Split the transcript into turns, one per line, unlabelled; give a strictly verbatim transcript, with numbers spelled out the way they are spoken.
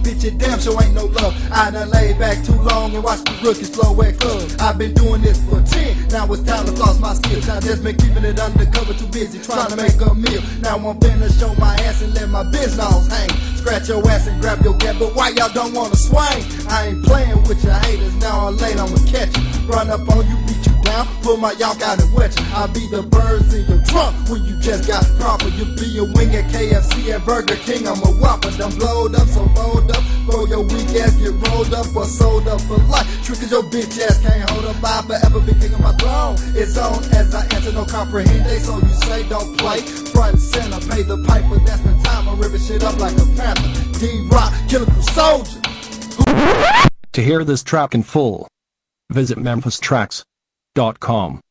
bitch, it damn sure ain't no love. I done laid back too long and watched the rookies flow at clubs. I've been doing this for ten, now it's time to floss my skills. I just been keeping it undercover, too busy trying to make a meal. Now I'm finna show my ass and let my business hang. Scratch your ass and grab your gap, but why y'all don't wanna swing? I ain't playing with your haters, now I'm late, I'ma catch you. Run up on you, beat you down, pull my y'all out and wet you. I'll be the birds in your trunk when you just got proper. You be a wing at K F C and Burger King, I'm a whopper. Done blowed up, so rolled up, for your weak ass get rolled up or sold up for life. Trick cause your bitch ass can't hold up, I forever be king of my throne. It's on as I answer, no comprehend, so you say don't play. Front and center, pay the piper, that's the time, I'm ripping shit up like a panther. D-Rock, Killer Crew Soldier.
To hear this track in full, visit memphis tracks dot com.